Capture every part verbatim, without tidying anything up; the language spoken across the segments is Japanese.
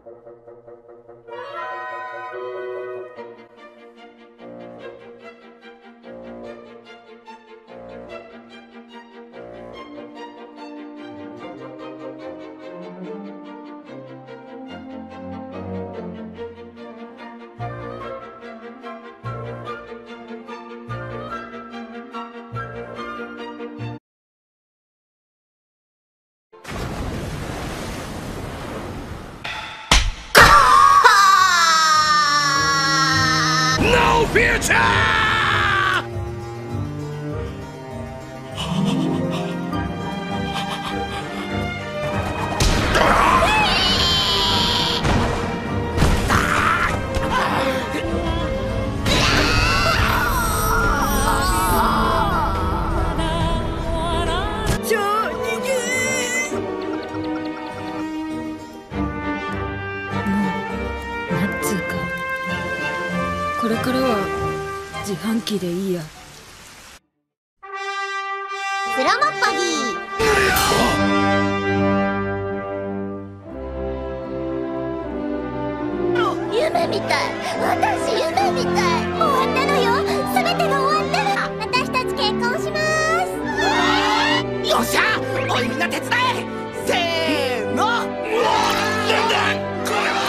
No future! これからは自販機でいいや。 スラマッパギー。夢みたい。私夢みたい。終わったのよ。全てが終わったの。私たち結婚します。 よっしゃ、おいみんな手伝え。せーの。なんだこれは。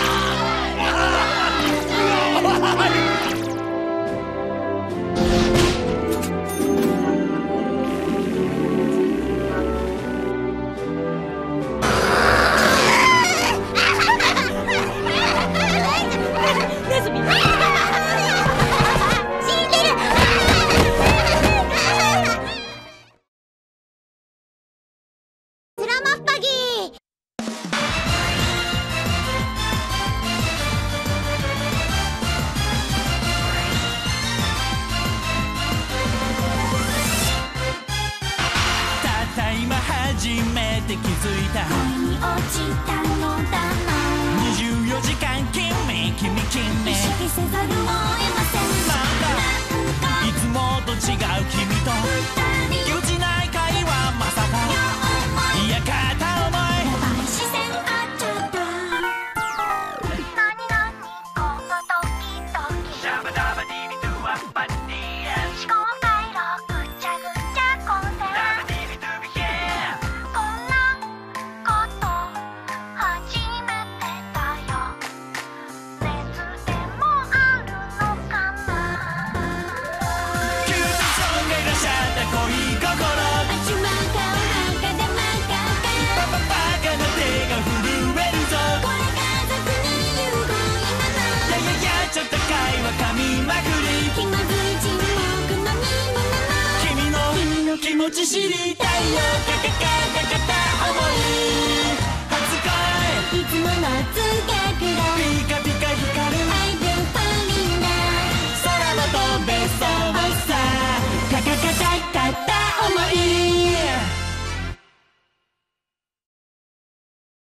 初めて気づいた恋に落ちたのだな。 にじゅうよじかん君君君意識せざるを得ません。 なんだいつもと違う君とぎちない会話まさかいや片思いやばい視線合っちゃった。何々この時々 シャバダバディビドゥワッパディエ思考回路ぐちゃぐちゃ混戦。 ダバディビドゥビヘこんなこと初めてだよ。熱でもあるのかな。 キューティソンがいらっしゃった恋心あちまかお墓でまかか。 パパバカな手が震えるぞこれ家族に言う恋なの。 やややちょっと会話噛みまくり気まずい沈黙の耳なの。 君の気持ち知りたいよカカカカカタ思い